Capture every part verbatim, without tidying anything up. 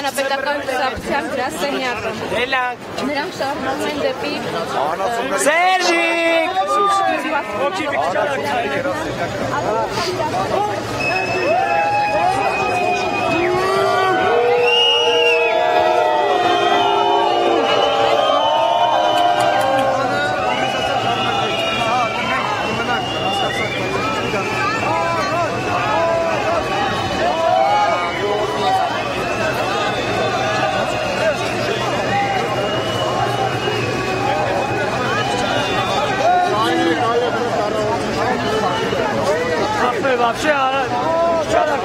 Հանրապետական կուսակցության գրասենյակը։ Նրանք շարունակում են դեպի Սերժիկ! Вообще, вчера...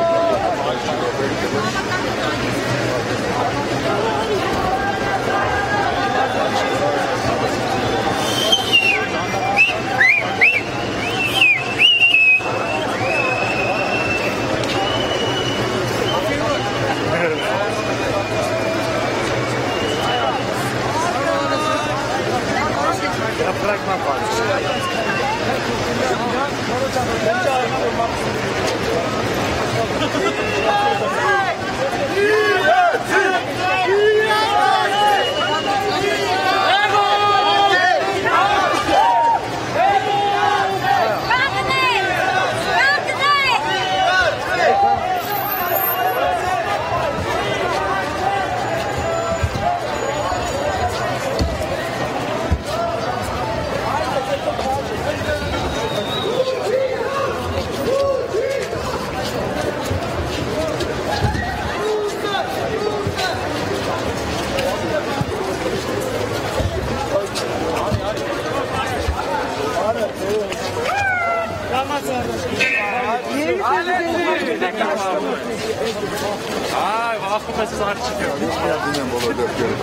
Ay, vakıf mesajı çıkıyor. Hiç geldiğinden bolu döküyorum.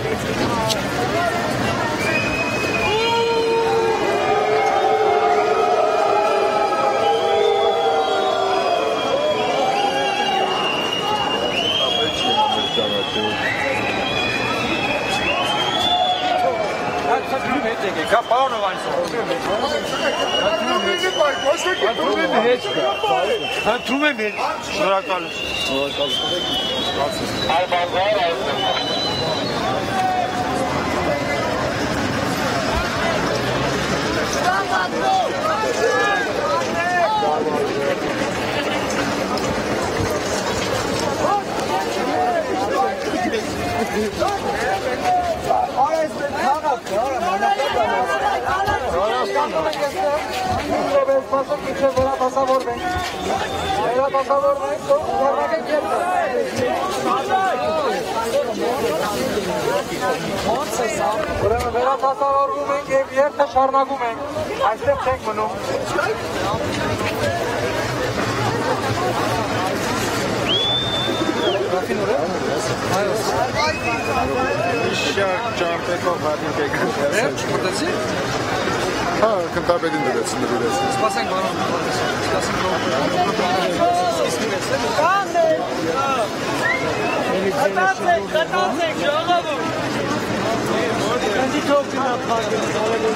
Kapağını var. Ha tume mi? Bırak al. Bırak al. Al bazar al. Վերա տասավորվում ենք և երթը շարունակում ենք, այստեղ չենք մնում։ Şark çarpekov hadin pekan. Ev çıkırtıcı? Ha, kıntabedin de desin de bilesin. Spasen bana. Spasen bana. Katatek, katatek, yola bu. Kendi toplumuna farklı.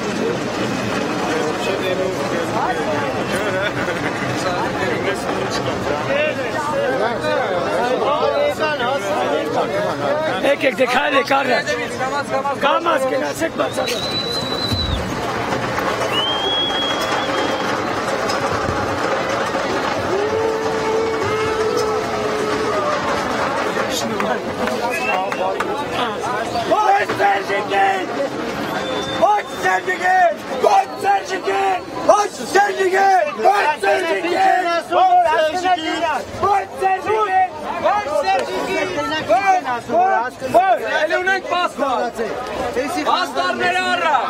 Ek-ek दिखा दे कर रहा कामास के ना सिक बचा Koç Serçikin! Koç Serçikin! Koç Serçikin! Koç Serçikin! Koç Serçikin! Koç Serçikin! Koç Serçikin! Koç Serçikin! Koç! Elune basma! Bastar nereye ara?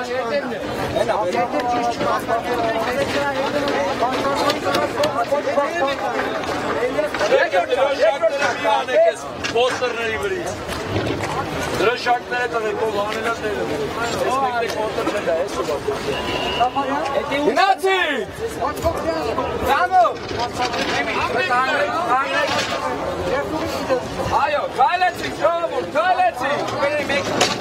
Ne gördün? Posterleri gibi. Drășactele tale, coloanele tale. Respecte conturile de aia, sub acolo. Inații! Danu! Aio, caleți, jomul, caleți!